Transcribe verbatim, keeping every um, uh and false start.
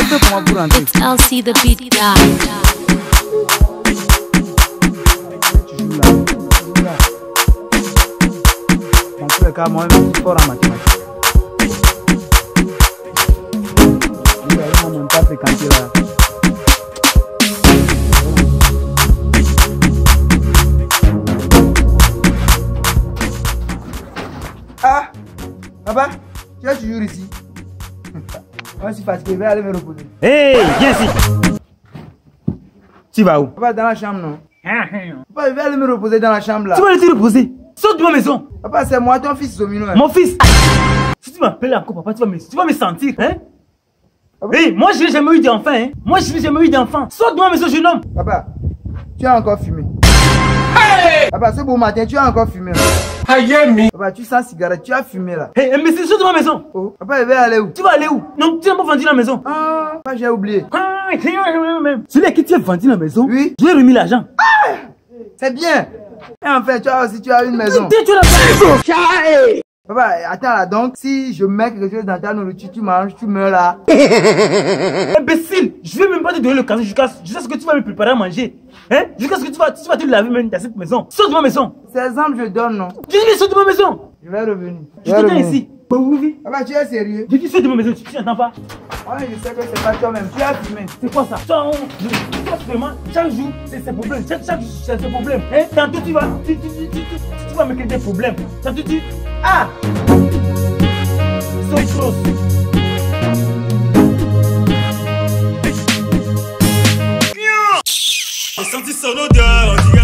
fais comment pour rentrer? It's L C the beat guy. Tu joues là. Tu joues là. Dans tous les cas, moi-même, je suis fort en mathématiques. Il va vraiment mon pas fréquenter là. Ah, papa, tu es toujours ici. Moi je suis fatigué, je vais aller me reposer. Hé, hey, viens ici. Tu vas où? Papa, dans la chambre, non? Papa, je vais aller me reposer dans la chambre là. Tu vas aller te reposer? Saute de ma maison. Papa, c'est moi, ton fils Zomino. Hein. Mon fils. Si tu m'appelles encore papa, tu vas me, tu vas me sentir, hein? Hé, hey, moi je n'ai jamais eu d'enfant, hein? Moi je n'ai jamais eu d'enfant. Saute de ma maison, jeune homme. Papa, tu as encore fumé. Hey! Papa, ce beau matin, tu as encore fumé. Là. Papa, tu sens cigarette, tu as fumé là. Hé, hey, mais c'est saute de ma maison. Oh, papa, je vais aller où? Tu vas aller où? Non, tu n'as pas vendu la maison. Ah, papa, j'ai oublié. Ah, celui à qui tu as vendu la maison? Oui. Je lui ai remis l'argent. Ah, c'est bien. Et en fait, tu as aussi, tu as une maison. Tu as la maison. Papa, attends là, donc si je mets quelque chose dans ta nourriture, tu manges, tu meurs là. Imbécile, je vais même pas te donner le cadeau jusqu'à ce que tu vas me préparer à manger. Hein? Jusqu'à ce que tu vas, tu vas te laver même dans cette maison. Saute de ma maison. C'est exemple je donne, non? Je dis saute de ma maison. Je vais revenir. Je te tiens ici. Papa, tu es sérieux? Je dis saute de ma maison, tu n'entends pas? Ouais, je sais que c'est pas toi-même, tu as fumé. C'est quoi ça? Toi, vraiment, chaque jour, c'est ces problèmes. Chaque, chaque jour, c'est ces problèmes. Hein? Tantôt, tu vas, tu, tu, tu, tu, tu, tu vas me créer des problèmes. Tantôt, tu... Ah! So close. J'ai senti son odeur, on dirait